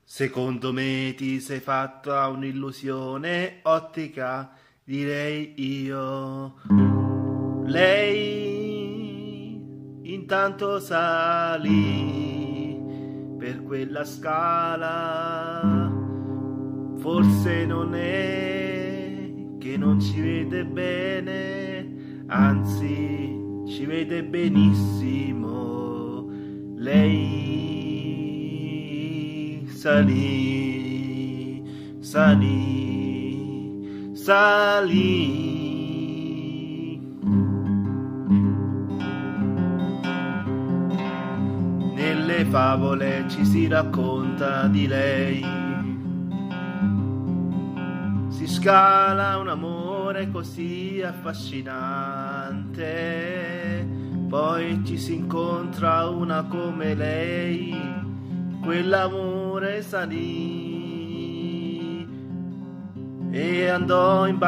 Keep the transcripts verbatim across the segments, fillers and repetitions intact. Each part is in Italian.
Secondo me ti sei fatta un'illusione ottica, direi io. Lei intanto salì per quella scala, forse non è che non ci vede bene, anzi ci vede benissimo. Lei salì, salì, salì. Nelle favole ci si racconta di lei, si scala un amore così affascinante, poi ci si incontra una come lei, quell'amore salì e andò in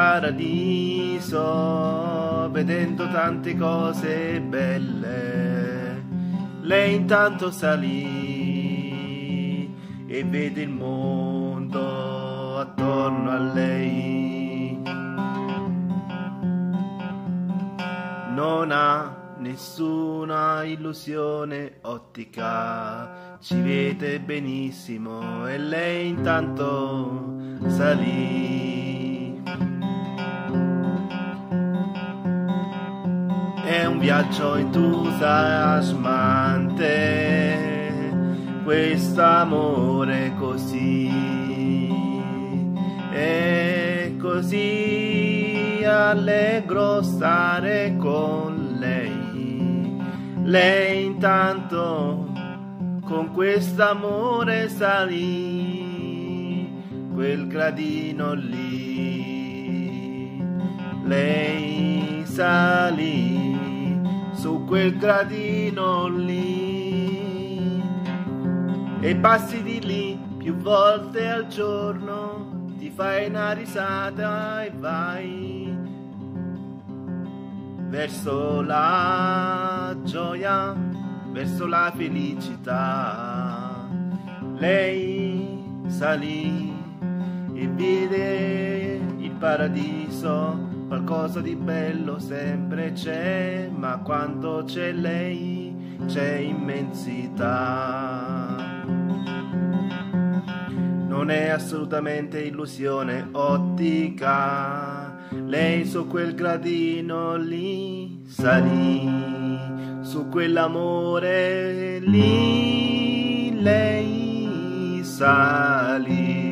paradiso vedendo tante cose belle. Lei intanto salì e vede il mondo attorno a lei. Non ha nessuna illusione ottica, ci vede benissimo e lei intanto salì. È un viaggio entusiasmante, quest'amore così, è così allegro stare con lei. Lei intanto con quest'amore salì quel gradino lì. Lei salì su quel gradino lì e passi di lì più volte al giorno, ti fai una risata e vai verso la gioia, verso la felicità. Lei salì e vide il paradiso, qualcosa di bello sempre c'è, ma quando c'è lei c'è immensità. Non è assolutamente illusione ottica, lei su quel gradino lì salì, su quell'amore lì lei salì.